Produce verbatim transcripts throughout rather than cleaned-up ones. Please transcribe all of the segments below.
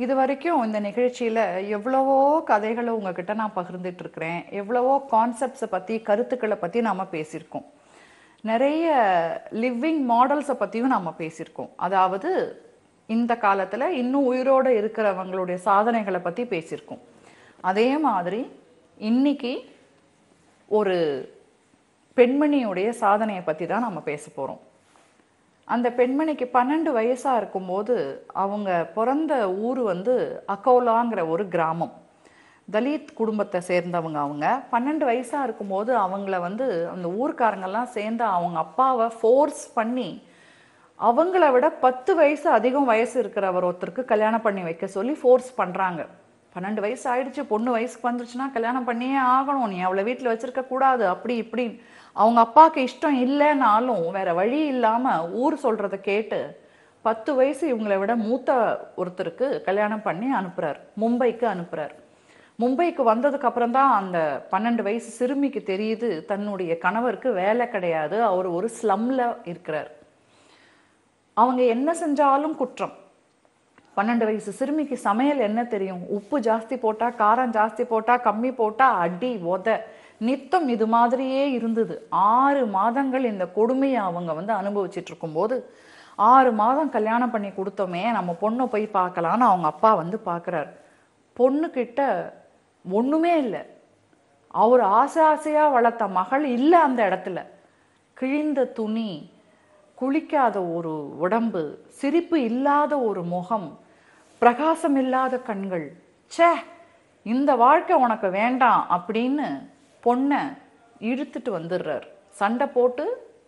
இது வரைக்கும் இந்த நிகழ்ச்சியில எவ்வளவோ கதைகளை உங்ககிட்ட நான் பகிர்ந்துட்டு இருக்கிறேன். எவ்வளவோ கான்செப்ட்ஸை பத்தி கருத்துக்களை பத்தி நாம பேசியிருக்கோம். நிறைய லிவிங் மாடல்ஸை பத்தியும் நாம பேசியிருக்கோம். அதாவது இந்த காலத்துல இன்னும் உயிரோட இருக்கிறவங்களுடைய சாதனைகளை பத்தி பேசியிருக்கோம். அதே மாதிரி இன்னைக்கு ஒரு பெண்மணியுடைய சாதனையை பத்தி தான் நம்ம பேச போறோம். அந்த பெண்மணிக்கு பன்னெண்டு வயசா இருக்கும்போது அவங்க பிறந்த ஊர் வந்து அகோலாங்கிற ஒரு கிராமம். தலித் குடும்பத்தை சேர்ந்தவங்க. அவங்க பன்னெண்டு வயசா இருக்கும்போது அவங்கள வந்து அந்த ஊர்க்காரங்கெல்லாம் சேர்ந்து அவங்க அப்பாவை ஃபோர்ஸ் பண்ணி அவங்கள விட பத்து வயசு அதிகம் வயசு இருக்கிறவர் ஒருத்தருக்கு கல்யாணம் பண்ணி வைக்க சொல்லி ஃபோர்ஸ் பண்றாங்க. பன்னெண்டு வயசு ஆயிடுச்சு, பொண்ணு வயசுக்கு வந்துருச்சுன்னா கல்யாணம் பண்ணியே ஆகணும், நீ அவளை வீட்டில் வச்சிருக்க கூடாது அப்படி இப்படின்னு. அவங்க அப்பாவுக்கு இஷ்டம் இல்லைன்னாலும் வேற வழி இல்லாம ஊர் சொல்றதை கேட்டு பத்து வயசு இவங்களை விட மூத்த ஒருத்தருக்கு கல்யாணம் பண்ணி அனுப்புறாரு, மும்பைக்கு அனுப்புறாரு. மும்பைக்கு வந்ததுக்கு அப்புறம் தான் அந்த பன்னெண்டு வயசு சிறுமிக்கு தெரியுது தன்னுடைய கணவருக்கு வேலை கிடையாது, அவர் ஒரு ஸ்லம்ல இருக்கிறார். அவங்க என்ன செஞ்சாலும் குற்றம். பன்னெண்டு வயசு சிறுமிக்கு சமையல் என்ன தெரியும்? உப்பு ஜாஸ்தி போட்டா, காரம் ஜாஸ்தி போட்டா, கம்மி போட்டா அடி உத நித்தம் இது மாதிரியே இருந்தது. ஆறு மாதங்கள் இந்த கொடுமையை அவங்க வந்து அனுபவிச்சுட்டு இருக்கும்போது ஆறு மாதம் கல்யாணம் பண்ணி கொடுத்தோமே, நம்ம பொண்ணை போய் பார்க்கலான்னு அவங்க அப்பா வந்து பார்க்குறாரு. பொண்ணுக்கிட்ட ஒன்றுமே இல்லை. அவர் ஆசை ஆசையாக வளர்த்த மகள் இல்லை அந்த இடத்துல. கிழிந்த துணி, குளிக்காத ஒரு உடம்பு, சிரிப்பு இல்லாத ஒரு முகம், பிரகாசம் இல்லாத கண்கள். சே, இந்த வாழ்க்கை உனக்கு வேண்டாம் அப்படின்னு பொண்ணை இழுத்துட்டு வந்துடுறார். சண்டை போட்டு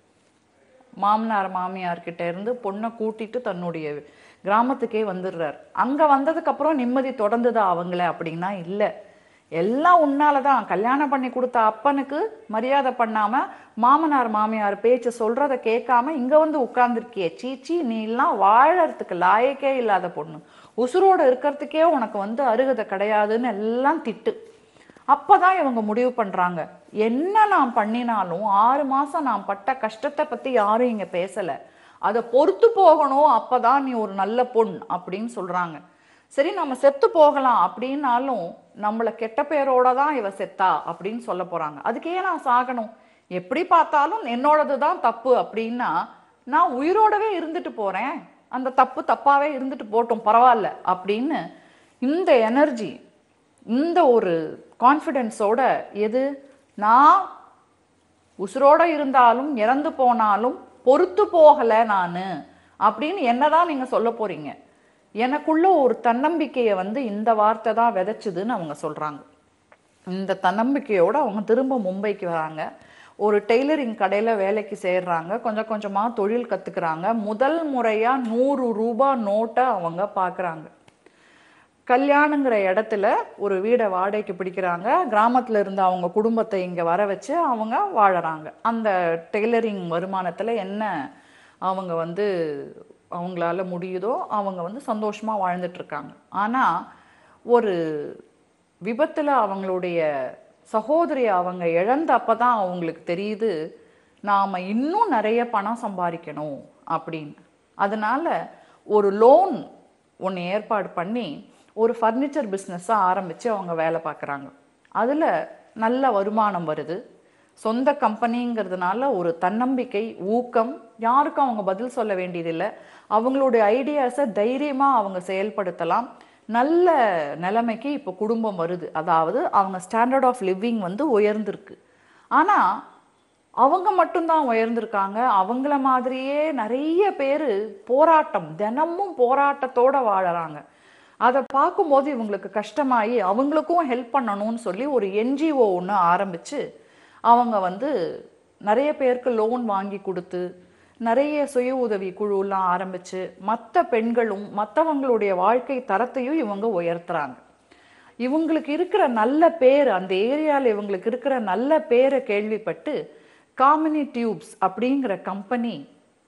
மாமனார் மாமியார்கிட்ட இருந்து பொண்ணை கூட்டிட்டு தன்னுடைய கிராமத்துக்கே வந்துடுறார். அங்க வந்ததுக்கு அப்புறம் நிம்மதி தொடர்ந்துதா அவங்கள அப்படின்னா இல்லை. எல்லாம் உன்னாலதான். கல்யாணம் பண்ணி கொடுத்த அப்பனுக்கு மரியாதை பண்ணாம மாமனார் மாமியார் பேச்சு சொல்றத கேட்காம இங்க வந்து உட்கார்ந்துருக்கிய, சீச்சி நீ எல்லாம் வாழறதுக்கு லாயக்கே இல்லாத பொண்ணு, உசுரோட இருக்கிறதுக்கே உனக்கு வந்து அருகதை கிடையாதுன்னு எல்லாம் திட்டு. அப்பதான் இவங்க முடிவு பண்றாங்க, என்ன நான் பண்ணினாலும் ஆறு மாசம் நான் பட்ட கஷ்டத்தை பத்தி யாரும் இங்க பேசல, அதை பொறுத்து போகணும், அப்பதான் நீ ஒரு நல்ல பொண் அப்படின்னு சொல்றாங்க. சரி, நம்ம செத்து போகலாம் அப்படின்னாலும் நம்மளை கெட்ட பேரோட தான் இவ செத்தா அப்படின்னு சொல்ல போறாங்க. அதுக்கே நான் சாகணும், எப்படி பார்த்தாலும் என்னோடது தான் தப்பு அப்படின்னா நான் உயிரோடவே இருந்துட்டு போறேன், அந்த தப்பு தப்பாவே இருந்துட்டு போட்டும் பரவாயில்ல அப்படின்னு இந்த எனர்ஜி, இந்த ஒரு கான்ஃபிடென்ஸோட, எது நான் உசுரோட இருந்தாலும் இறந்து போனாலும் பொறுத்து போகல நானு அப்படின்னு என்னதான் நீங்க சொல்ல போறீங்க, எனக்குள்ள ஒரு தன்னம்பிக்கையை வந்து இந்த வார்த்தை தான் விதைச்சுதுன்னு அவங்க சொல்றாங்க. இந்த தன்னம்பிக்கையோட அவங்க திரும்ப மும்பைக்கு வராங்க. ஒரு டெய்லரிங் கடையில வேலைக்கு சேர்றாங்க. கொஞ்சம் கொஞ்சமா தொழில் கத்துக்கிறாங்க. முதல் முறையா நூறு ரூபாய் நோட்டை அவங்க பாக்குறாங்க. கல்யாணுங்கிற இடத்துல ஒரு வீடை வாடகைக்கு பிடிக்கிறாங்க. கிராமத்துல இருந்து அவங்க குடும்பத்தை இங்க வர வச்சு அவங்க வாழறாங்க. அந்த டெய்லரிங் வருமானத்துல என்ன அவங்க வந்து அவங்களால முடியுதோ அவங்க வந்து சந்தோஷமா வாழ்ந்துட்டு இருக்காங்க. ஆனா ஒரு விபத்துல அவங்களுடைய சகோதரி அவங்க இழந்த அப்பதான் அவங்களுக்கு தெரியுது நாம இன்னும் நிறைய பணம் சம்பாதிக்கணும் அப்படின்னு. அதனால ஒரு லோன் ஒன்று ஏற்பாடு பண்ணி ஒரு ஃபர்னிச்சர் பிஸ்னஸை ஆரம்பிச்சு அவங்க வேலை பார்க்குறாங்க. அதுல நல்ல வருமானம் வருது. சொந்த கம்பெனிங்கிறதுனால ஒரு தன்னம்பிக்கை, ஊக்கம், யாருக்கும் அவங்க பதில் சொல்ல வேண்டியதில்லை. அவங்களுடைய ஐடியாஸை தைரியமா அவங்க செயல்படுத்தலாம். நல்ல நிலைமைக்கு இப்போ குடும்பம் வருது. அதாவது அவங்க ஸ்டாண்டர்ட் ஆஃப் லிவிங் வந்து உயர்ந்திருக்கு. ஆனா அவங்க மட்டும்தான் உயர்ந்திருக்காங்க. அவங்கள மாதிரியே நிறைய பேர் போராட்டம், தினமும் போராட்டத்தோட வாழறாங்க. அதை பார்க்கும்போது இவங்களுக்கு கஷ்டமாயி அவங்களுக்கும் ஹெல்ப் பண்ணணும்னு சொல்லி ஒரு என்ஜிஓ ஒன்று ஆரம்பிச்சு அவங்க வந்து நிறைய பேருக்கு லோன் வாங்கி கொடுத்து நிறைய சுய உதவி குழுலாம் ஆரம்பிச்சு மற்ற பெண்களும் மற்றவங்களுடைய வாழ்க்கை தரத்தையும் இவங்க உயர்த்துறாங்க. இவங்களுக்கு இருக்கிற நல்ல பேர், அந்த ஏரியாவில் இவங்களுக்கு இருக்கிற நல்ல பேரை கேள்விப்பட்டு காமினி டியூப்ஸ் அப்படிங்கிற கம்பெனி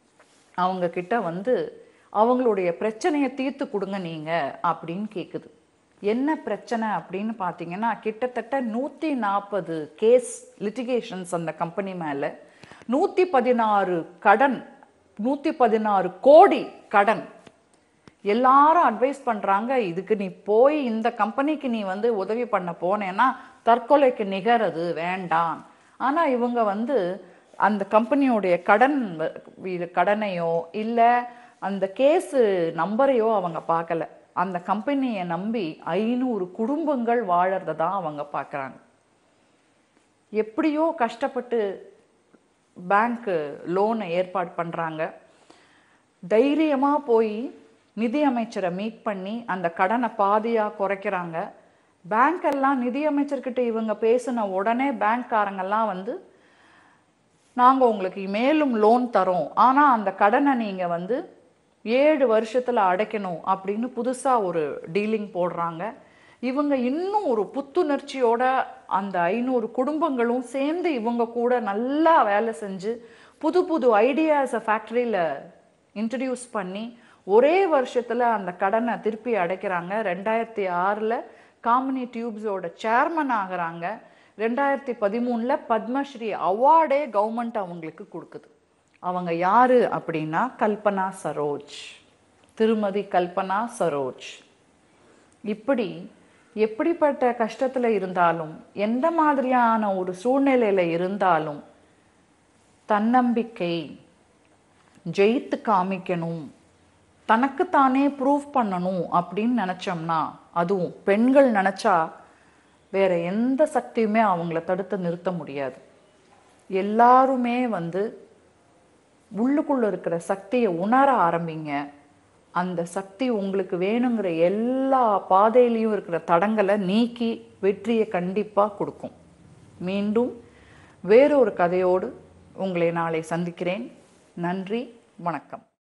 அவங்க கிட்ட வந்து அவங்களுடைய பிரச்சனையை தீர்த்து கொடுங்க நீங்க அப்படின்னு கேக்குது. என்ன பிரச்சனை அப்படின்னு பார்த்தீங்கன்னா, கிட்டத்தட்ட நூற்றி நாற்பது கேஸ் லிட்டிகேஷன்ஸ் அந்த கம்பெனி மேலே, நூற்றி பதினாறு கடன், நூற்றி பதினாறு கோடி கடன். எல்லாரும் அட்வைஸ் பண்ணுறாங்க, இதுக்கு நீ போய் இந்த கம்பெனிக்கு நீ வந்து உதவி பண்ண போனேன்னா தற்கொலைக்கு நிகர், அது வேண்டாம். ஆனால் இவங்க வந்து அந்த கம்பெனியோடைய கடன் கடனையோ இல்லை அந்த கேஸு நம்பரையோ அவங்க பார்க்கல. அந்த கம்பெனியை நம்பி ஐநூறு குடும்பங்கள் வாழறத தான் அவங்க பார்க்குறாங்க. எப்படியோ கஷ்டப்பட்டு பேங்க்கு லோனை ஏற்பாடு பண்ணுறாங்க. தைரியமாக போய் நிதி அமைச்சரை மீட் பண்ணி அந்த கடனை பாதியாக குறைக்கிறாங்க. பேங்க்கெல்லாம் நிதி அமைச்சர்கிட்ட இவங்க பேசின உடனே பேங்க்காரங்கெல்லாம் வந்து நாங்கள் உங்களுக்கு மேலும் லோன் தரோம், ஆனால் அந்த கடனை நீங்கள் வந்து ஏழு வருஷத்தில் அடைக்கணும் அப்படின்னு புதுசாக ஒரு டீலிங் போடுறாங்க. இவங்க இன்னும் ஒரு புத்துணர்ச்சியோட அந்த ஐநூறு குடும்பங்களும் சேர்ந்து இவங்க கூட நல்லா வேலை செஞ்சு புது புது ஐடியாஸை ஃபேக்ட்ரியில் இன்ட்ரடியூஸ் பண்ணி ஒரே வருஷத்தில் அந்த கடனை திருப்பி அடைக்கிறாங்க. ரெண்டாயிரத்தி ஆறில் காமினி டியூப்ஸோட சேர்மன் ஆகிறாங்க. ரெண்டாயிரத்தி பதிமூணில் பத்மஸ்ரீ அவார்டே கவர்மெண்ட் அவங்களுக்கு கொடுக்குது. அவங்க யாரு அப்படின்னா கல்பனா சரோஜ், திருமதி கல்பனா சரோஜ். இப்படி எப்படிப்பட்ட கஷ்டத்தில் இருந்தாலும் எந்த மாதிரியான ஒரு சூழ்நிலையில் இருந்தாலும் தன்னம்பிக்கை, ஜெயித்து காமிக்கணும், தனக்குத்தானே ப்ரூவ் பண்ணணும் அப்படின்னு நினச்சோம்னா, அதுவும் பெண்கள் நினச்சா வேற எந்த சக்தியுமே அவங்கள தடுத்து நிறுத்த முடியாது. எல்லாருமே வந்து உள்ளுக்குள்ள இருக்கிற சக்தியை உணர ஆரம்பிங்க. அந்த சக்தி உங்களுக்கு வேணுங்கிற எல்லா பாதையிலையும் இருக்கிற தடங்களை நீக்கி வெற்றியை கண்டிப்பாக கொடுக்கும். மீண்டும் வேறொரு கதையோடு உங்களை நாளை சந்திக்கிறேன். நன்றி, வணக்கம்.